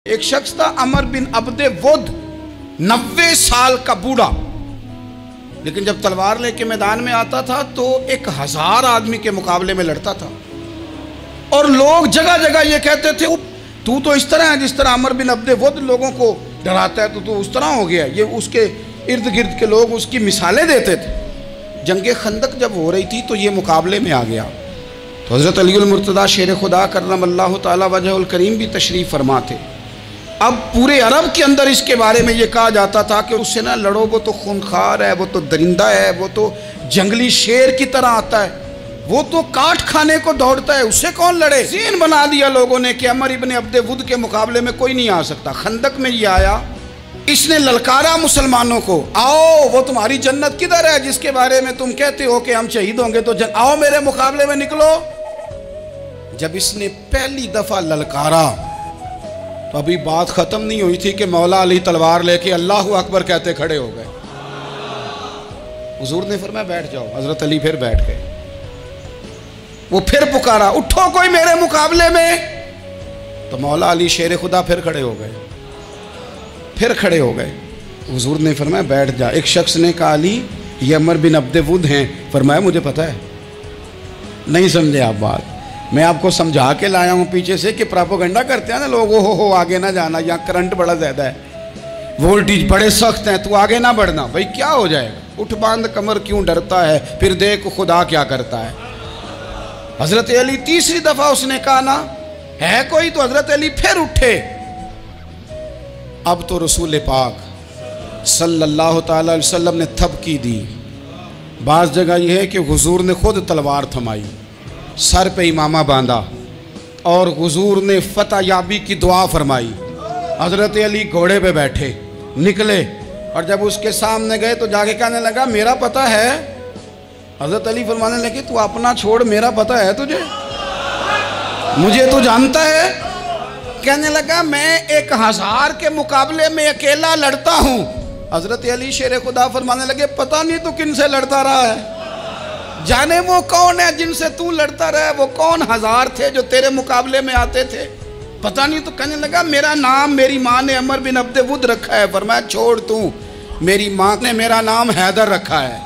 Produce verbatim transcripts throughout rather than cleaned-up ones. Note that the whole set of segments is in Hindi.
एक शख्स था अमर बिन अब्दे वुद, नब्बे साल का बूढ़ा, लेकिन जब तलवार लेके मैदान में आता था तो एक हजार आदमी के मुकाबले में लड़ता था। और लोग जगह जगह ये कहते थे तू तो इस तरह है जिस तरह अमर बिन अब्दे वुद लोगों को डराता है, तो तू उस तरह हो गया। ये उसके इर्द गिर्द के लोग उसकी मिसालें देते थे। जंगे खंदक जब हो रही थी तो ये मुकाबले में आ गया। तो हज़रत अलीउल मुर्तज़ा शेर खुदा करमल्लाहु ताला वजहुल करीम भी तशरीफ़ फरमा थे। अब पूरे अरब के अंदर इसके बारे में ये कहा जाता था कि उससे ना लड़ो, वो तो खूनखार है, वो तो दरिंदा है, वो तो जंगली शेर की तरह आता है, वो तो काट खाने को दौड़ता है, उससे कौन लड़े। ज़हन बना दिया लोगों ने कि अमर इब्न अब्दे वुद के मुकाबले में कोई नहीं आ सकता। खंदक में ये आया, इसने ललकारा मुसलमानों को, आओ वो तुम्हारी जन्नत किधर है जिसके बारे में तुम कहते हो कि हम शहीद होंगे, तो जन, आओ मेरे मुकाबले में निकलो। जब इसने पहली दफा ललकारा तो अभी बात खत्म नहीं हुई थी कि मौला अली तलवार लेके अल्लाहु अकबर कहते खड़े हो गए। हुजूर ने फरमाया बैठ जाओ। हजरत अली फिर बैठ गए। वो फिर पुकारा, उठो कोई मेरे मुकाबले में। तो मौला अली शेर खुदा फिर खड़े हो गए, फिर खड़े हो गए। हुजूर ने फरमाया बैठ जा। एक शख्स ने कहा अली ये अमर बिन अब्दे वुद हैं। फरमाया मुझे पता है। नहीं समझे आप बात, मैं आपको समझा के लाया हूँ पीछे से कि प्रोपेगेंडा करते हैं ना लोग, हो हो आगे ना जाना, यहाँ करंट बड़ा ज़्यादा है, वोल्टेज बड़े सख्त हैं, तू आगे ना बढ़ना। भाई क्या हो जाएगा, उठ बांध कमर क्यों डरता है, फिर देख खुदा क्या करता है। हज़रत अली तीसरी दफ़ा उसने कहा ना है कोई, तो हज़रत अली फिर उठे। अब तो रसूल पाक सल्लल्लाहु ताला अलैहि वसल्लम ने थपकी दी। बाज़ जगह यह है कि हुजूर ने खुद तलवार थमाई, सर पे इमामा बांधा और हुजूर ने फतह याबी की दुआ फरमाई। हज़रत अली घोड़े पे बैठे निकले और जब उसके सामने गए तो जाके कहने लगा मेरा पता है। हज़रत अली फरमाने लगे तू अपना छोड़, मेरा पता है तुझे, मुझे तू जानता है। कहने लगा मैं एक हजार के मुकाबले में अकेला लड़ता हूँ। हज़रत अली शेर खुदा फरमाने लगे पता नहीं तू किन से लड़ता रहा है, जाने वो कौन है जिनसे तू लड़ता रहा, वो कौन हजार थे जो तेरे मुकाबले में आते थे, पता नहीं। तो कहने लगा मेरा नाम मेरी माँ ने अमर बिन अब्दे वुद रखा है। फरमाया छोड़ तू, मेरी माँ ने मेरा नाम हैदर रखा है।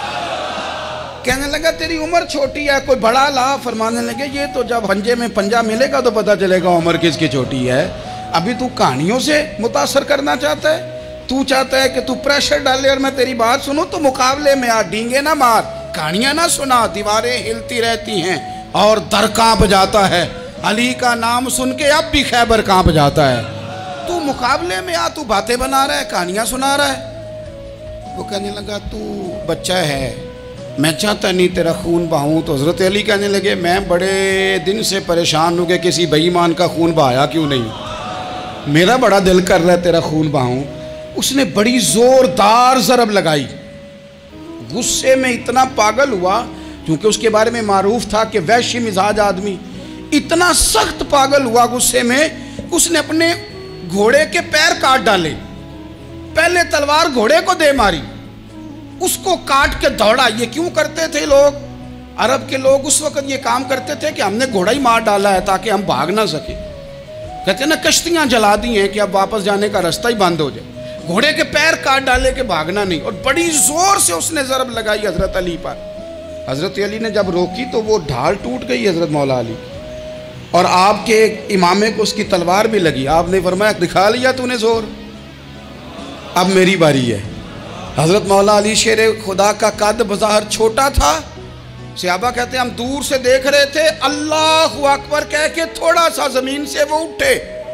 कहने लगा तेरी उम्र छोटी है, कोई बड़ा ला। फरमाने लगे ये तो जब पंजे में पंजा मिलेगा तो पता चलेगा उम्र किसकी छोटी है। अभी तू कहानियों से मुतासर करना चाहता है, तू चाहता है कि तू प्रेशर डाले और मैं तेरी बात सुनूं, तो मुकाबले में आ, डींगे ना मार, कहानियां ना सुना। दीवारें हिलती रहती हैं और दर कांप जाता है। अली का नाम सुन के अब भी खैबर कांप जाता है। तू मुकाबले में आ, तू बातें बना रहा है, कहानियां सुना रहा है। वो कहने लगा तू बच्चा है, मैं चाहता नहीं तेरा खून बहाऊं। तो हज़रत अली कहने लगे मैं बड़े दिन से परेशान हूँ कि किसी बेईमान का खून बहाया क्यों नहीं, मेरा बड़ा दिल कर रहा है तेरा खून बहाऊं। उसने बड़ी जोरदार ज़रब लगाई, गुस्से में इतना पागल हुआ, क्योंकि उसके बारे में मारूफ था कि वैश्य मिजाज आदमी, इतना सख्त पागल हुआ गुस्से में, उसने अपने घोड़े के पैर काट डाले। पहले तलवार घोड़े को दे मारी, उसको काट के दौड़ा। ये क्यों करते थे लोग, अरब के लोग उस वक्त ये काम करते थे कि हमने घोड़ा ही मार डाला है ताकि हम भाग ना सके। कहते ना कश्तियां जला दी हैं कि अब वापस जाने का रास्ता ही बंद हो जाए, घोड़े के पैर काट डाले के भागना नहीं। और बड़ी जोर से उसने ज़रब लगाई हज़रत अली पर। हज़रत अली ने जब रोकी तो वो ढाल टूट गई हज़रत मौला अली, और आपके इमामे को उसकी तलवार भी लगी। आपने फरमाया दिखा लिया तूने जोर, अब मेरी बारी है। हज़रत मौला अली शेर खुदा का कद बज़ाहिर छोटा था। सहाबा कहते हैं हम दूर से देख रहे थे, अल्लाहु अकबर कह के थोड़ा सा ज़मीन से वो उठे,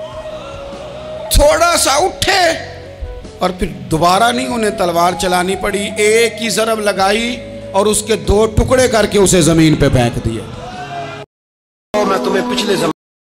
थोड़ा सा उठे और फिर दोबारा नहीं उन्हें तलवार चलानी पड़ी, एक ही ज़रब लगाई और उसके दो टुकड़े करके उसे ज़मीन पे फेंक दिए। मैं तुम्हें पिछले ज़माने